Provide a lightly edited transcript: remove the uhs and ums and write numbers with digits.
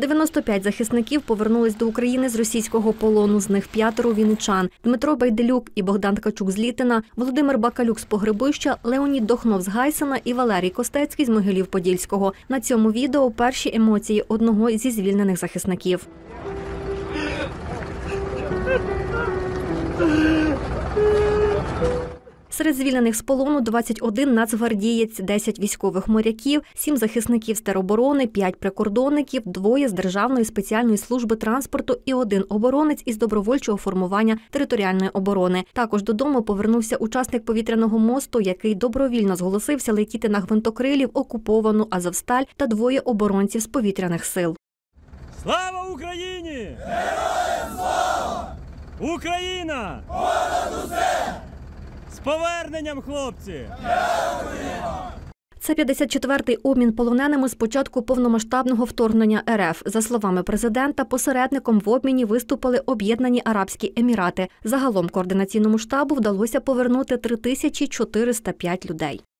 95 захисників повернулись до України з російського полону, з них 5 вінничан. Дмитро Байделюк і Богдан Ткачук з Літина, Володимир Бакалюк з Погребища, Леонід Дохнов з Гайсина і Валерій Костецький з Могилів-Подільського. На цьому відео перші емоції одного зі звільнених захисників. Серед звільнених з полону 21 нацгвардієць, 10 військових моряків, 7 захисників з тероборони, 5 прикордонників, 2 з Державної спеціальної служби транспорту і 1 оборонець із добровольчого формування територіальної оборони. Також додому повернувся учасник повітряного мосту, який добровільно зголосився летіти на гвинтокрилі в окуповану Азовсталь, та 2 оборонців з повітряних сил. Слава Україні! Героям слава! Україна! Понад усе! З поверненням, хлопці! Це 54-й обмін полоненими з початку повномасштабного вторгнення РФ. За словами президента, посередником в обміні виступили Об'єднані Арабські Емірати. Загалом координаційному штабу вдалося повернути 3405 людей.